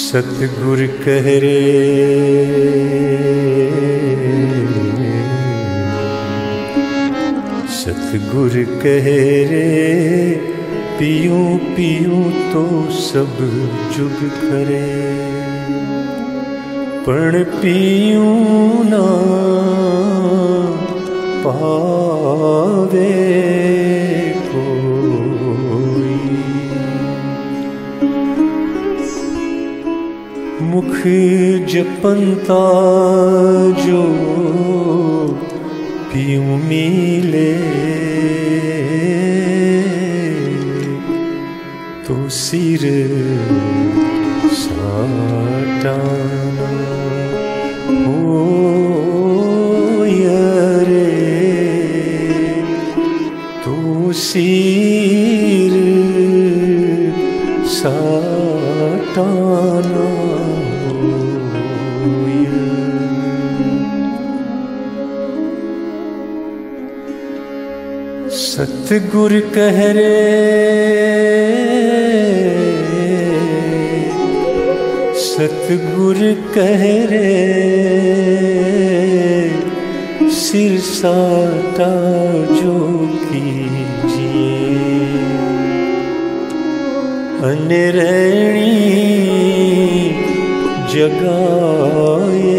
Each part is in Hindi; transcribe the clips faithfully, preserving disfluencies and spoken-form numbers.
सतगुर कह रे सतगुर कह रे पियूं पियूं तो सब जुग करे, पण पियूं ना पावे कोई। मुख जपंता जो पियूं मिले, तो सिर साटाना हो रे, तो सिर साटाना सतगुर कह रे सतगुर कह रे सिर साटा जो कीजिए, अनरैणी जगाए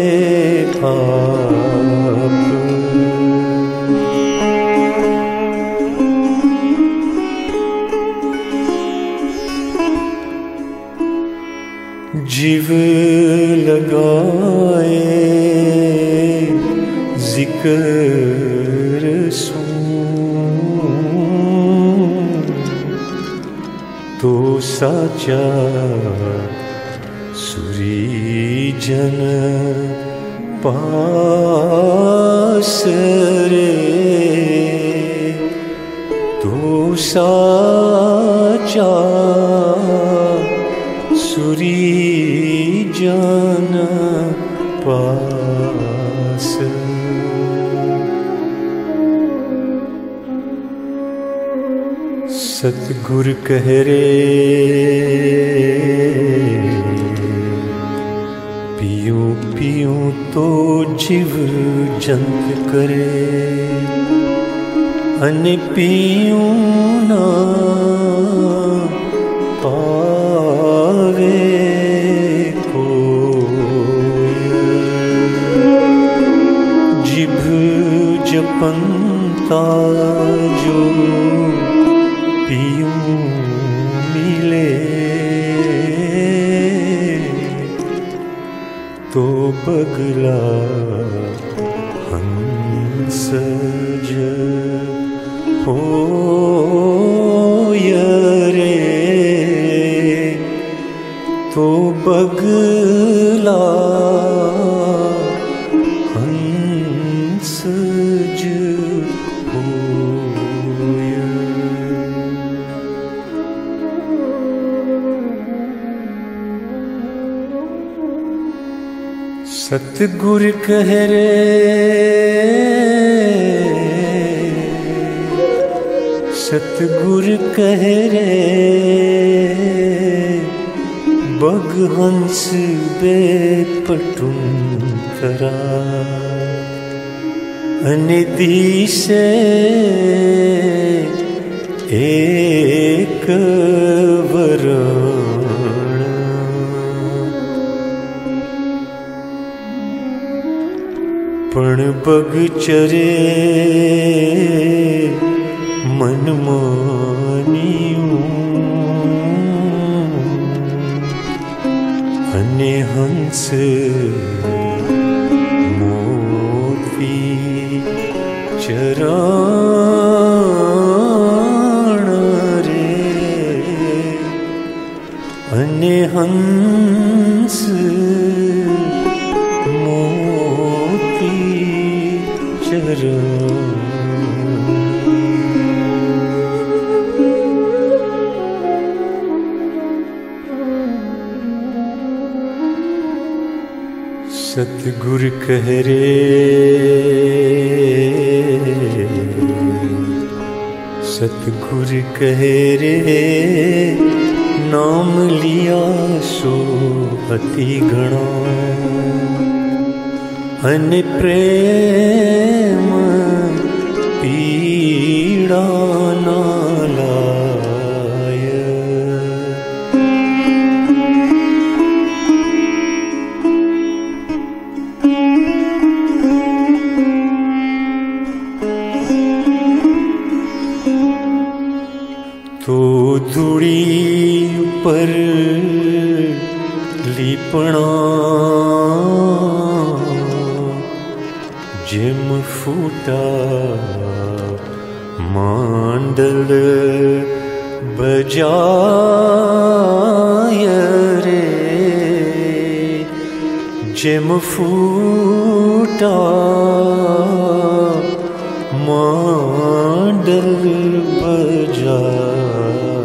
आप। जीव लगाए जिक्र सूं, तो साचा सुरी जन पास रे, तो साचा सुरी जन पास। सतगुर कह रे पियूं पियूं तो जीव जंत करे, अन पियूं ना पावे जपंता जो पियूं मिले, तो बगला हंस हो रे, तो बगला सतगुर कह रे सतगुर कह रे बग हंस बेपटुन करा, अनिधि से एक वरण, पण बग चरे मन मानियूं, अने हंस मोती चराण रे, अने हंस सतगुर कह रे सतगुर कह रे नाम लिया सो अति घणा अन प्रेम पीड़ा ना लाय। तो धूड़ी पर लीपणा जिम फूटा मांडल बजाय रे जिम फूटा मांडल बजाय।